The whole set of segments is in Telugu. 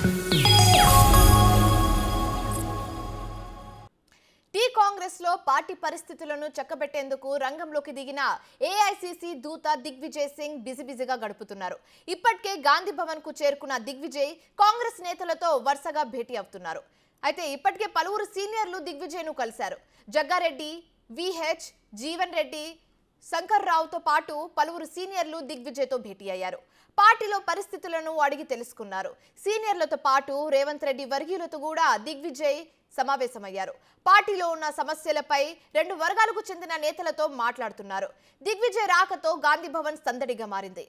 కాంగ్రెస్ లో పార్టీ పరిస్థితులను చక్కబెట్టేందుకు రంగంలోకి దిగిన ఏఐసీసీ దూత దిగ్విజయ్ సింగ్ బిజీగా గడుపుతున్నారు. ఇప్పటికే గాంధీ భవన్ కు చేరుకున్న దిగ్విజయ్ కాంగ్రెస్ నేతలతో వరుసగా భేటీ అవుతున్నారు. అయితే ఇప్పటికే పలువురు సీనియర్లు దిగ్విజయ్ ను కలిశారు. జగ్గారెడ్డి, విహెచ్, జీవన్ రెడ్డి, శంకర్ రావుతో పాటు పలువురు సీనియర్లు దిగ్విజయ్తో భేటీ అయ్యారు. పార్టీలో పరిస్థితులను అడిగి తెలుసుకున్నారు. సీనియర్లతో పాటు రేవంత్ రెడ్డి వర్గీయులతో కూడా దిగ్విజయ్ సమావేశమయ్యారు. పార్టీలో ఉన్న సమస్యలపై రెండు వర్గాలకు చెందిన నేతలతో మాట్లాడుతున్నారు. దిగ్విజయ్ రాకతో గాంధీ భవన్ సందడిగా మారింది.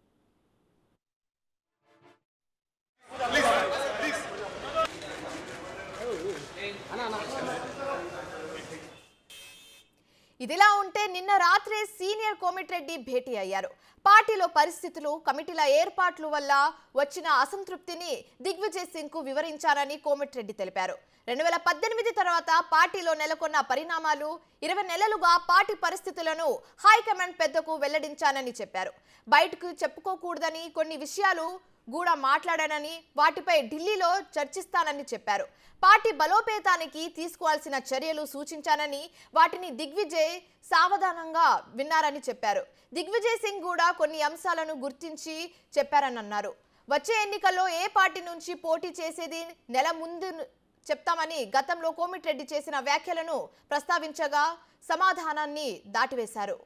ఇదిలా ఉంటే నిన్న రాత్రే సీనియర్ కోమటిరెడ్డి భేటీ అయ్యారు. పార్టీలో పరిస్థితులు, కమిటీల ఏర్పాట్ల వల్ల వచ్చిన అసంతృప్తిని దిగ్విజయ్ సింగ్ కు వివరించారని కోమటిరెడ్డి తెలిపారు. 2018 తర్వాత పార్టీలో నెలకొన్న పరిణామాలు, 20 నెలలుగా పార్టీ పరిస్థితులను హైకమాండ్ పెద్దకు వెల్లడించానని చెప్పారు. బయటకు చెప్పుకోకూడదని కొన్ని విషయాలు కూడా మాట్లాడానని, వాటిపై ఢిల్లీలో చర్చిస్తానని చెప్పారు. పార్టీ బలోపేతానికి తీసుకోవాల్సిన చర్యలు సూచించానని, వాటిని దిగ్విజయ్ సావధానంగా విన్నారని చెప్పారు. దిగ్విజయ్ సింగ్ కూడా కొన్ని అంశాలను గుర్తించి చెప్పారని అన్నారు. వచ్చే ఎన్నికల్లో ఏ పార్టీ నుంచి పోటీ చేసేది నెల ముందు చెప్తామని గతంలో కోమటిరెడ్డి చేసిన వ్యాఖ్యలను ప్రస్తావించగా సమాధానాన్ని దాటివేశారు.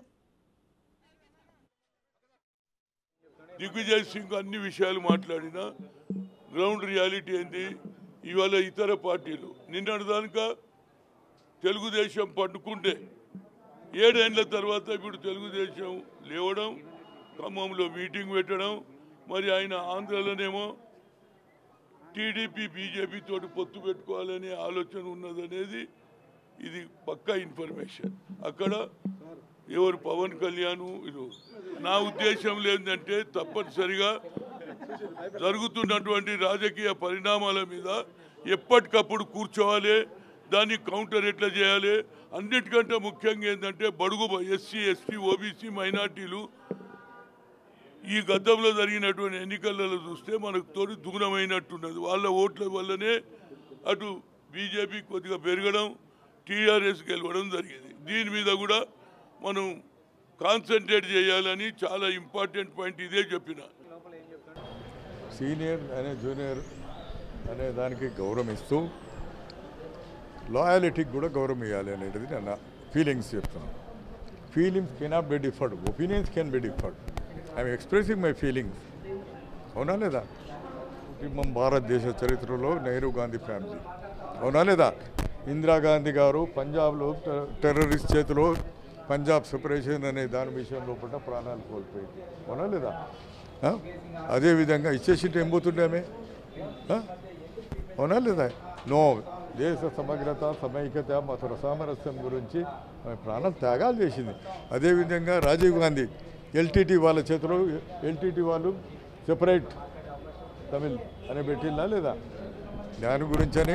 దిగ్విజయ్ సింగ్ అన్ని విషయాలు మాట్లాడినా గ్రౌండ్ రియాలిటీ ఏంది? ఇవాళ ఇతర పార్టీలు నిన్నటిదానిక తెలుగుదేశం పట్టుకుంటే 7 ఏళ్ల తర్వాత ఇప్పుడు తెలుగుదేశం లేవడం, ఖమ్మంలో మీటింగ్ పెట్టడం, మరి ఆయన ఆంధ్రలోనేమో టీడీపీ బీజేపీ తోటి పొత్తు పెట్టుకోవాలనే ఆలోచన ఉన్నదనేది ఇది పక్కా ఇన్ఫర్మేషన్. అక్కడ ఎవరు పవన్ కళ్యాణ్, ఇది నా ఉద్దేశం లేదంటే తప్పనిసరిగా జరుగుతున్నటువంటి రాజకీయ పరిణామాల మీద ఎప్పటికప్పుడు కూర్చోవాలి, దాన్ని కౌంటర్ ఎట్లా చేయాలి. అన్నిటికంటే ముఖ్యంగా ఏంటంటే బడుగు ఎస్సీ, ఎస్టీ, ఓబీసీ మైనార్టీలు ఈ గతంలో జరిగినటువంటి ఎన్నికలలో చూస్తే మనకు తోటి దూరమైనట్టున్నది. వాళ్ళ ఓట్ల వల్లనే అటు బీజేపీ కొద్దిగా పెరగడం, టీఆర్ఎస్ గెలవడం జరిగింది. దీని మీద కూడా మనం కాన్సన్ట్రేట్ చేయాలని చాలా ఇంపార్టెంట్ పాయింట్ ఇదే చెప్పిన. సీనియర్ అనే జూనియర్ అనే దానికి గౌరవం ఇస్తూ లాయాలిటీకి కూడా గౌరవం ఇవ్వాలి అనేది నా ఫీలింగ్స్ చెప్తున్నాను. Feelings cannot be differed, opinions can be differed. I'm expressing my feelings. అవునా లేదా? మన భారతదేశ చరిత్రలో నెహ్రూ గాంధీ ఫ్యామిలీ, అవునా లేదా? ఇందిరాగాంధీ గారు పంజాబ్లో టెర్రరిస్ట్ చేతిలో పంజాబ్ సెపరేషన్ అనే దాని విషయంలో పడ్డ ప్రాణాలు కోల్పోయింది, అవునా లేదా? అదేవిధంగా ఇచ్చేసింటే ఏం పోతుండే ఆమె, అవునా లేదా? నో, దేశ సమగ్రత, సమైక్యత, మత సామరస్యం గురించి ఆమె ప్రాణం త్యాగాలు చేసింది. అదేవిధంగా రాజీవ్ గాంధీ ఎల్టీటీ వాళ్ళ చేతిలో, ఎల్టీటీ వాళ్ళు సెపరేట్ తమిళ్ అని పెట్టిందా లేదా? దాని గురించని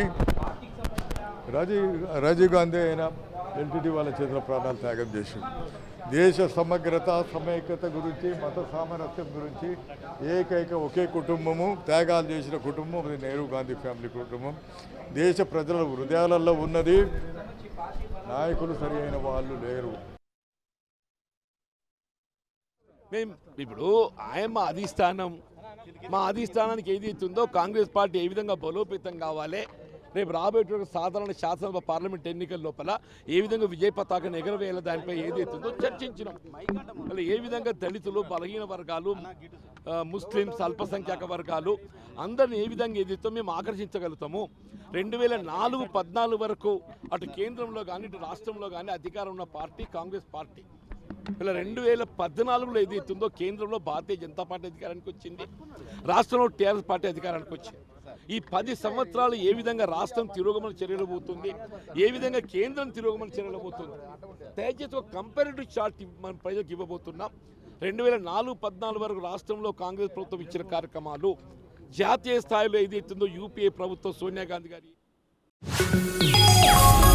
రాజీవ్ గాంధీ అయినా ఎల్టీటీ వాళ్ళ చేతిలో ప్రాణాలు త్యాగం చేసింది. దేశ సమగ్రత, సమైక్యత గురించి, మత సామరస్యం గురించి ఏకైక ఒకే కుటుంబము త్యాగాలు చేసిన కుటుంబం అది నెహ్రూ గాంధీ ఫ్యామిలీ కుటుంబం. దేశ ప్రజల హృదయాలలో ఉన్నది, నాయకులు సరి అయిన వాళ్ళు లేరు. మేము ఇప్పుడు ఆయమ్మ అధిష్టానం, మా అధిష్టానానికి ఏది ఇస్తుందో కాంగ్రెస్ పార్టీ ఏ విధంగా బలోపేతం కావాలి, రేపు రాబోయేటువంటి సాధారణ శాసనసభ పార్లమెంట్ ఎన్నికల లోపల ఏ విధంగా విజయ పతాకాన్ని ఎగరవేయాలి దానిపై ఏదైతుందో చర్చించినాం. మళ్ళీ ఏ విధంగా దళితులు, బలహీన వర్గాలు, ముస్లిమ్స్, అల్పసంఖ్యాక వర్గాలు అందరిని ఏ విధంగా ఏదైతే మేము ఆకర్షించగలుగుతాము. 2004-14 వరకు అటు కేంద్రంలో కానీ ఇటు రాష్ట్రంలో కానీ అధికారం ఉన్న పార్టీ కాంగ్రెస్ పార్టీ. ఇలా 2014లో ఏదైతుందో కేంద్రంలో భారతీయ జనతా పార్టీ అధికారానికి వచ్చింది, రాష్ట్రంలో టీఆర్ఎస్ పార్టీ అధికారానికి వచ్చింది. ఈ 10 సంవత్సరాలు ఏ విధంగా రాష్ట్రం తిరోగమన చర్యలు పోతుంది, ఏ విధంగా కేంద్రం తిరోగమన చర్యలు పోతుంది, దయచేసి ఒక కంపారిటివ్ చార్ట్ మనం ప్రజలకు ఇవ్వబోతున్నాం. 2004-14 వరకు రాష్ట్రంలో కాంగ్రెస్ ప్రభుత్వం ఇచ్చిన కార్యక్రమాలు, జాతీయ స్థాయిలో ఏదైతుందో యూపీఏ ప్రభుత్వం సోనియా గాంధీ గారి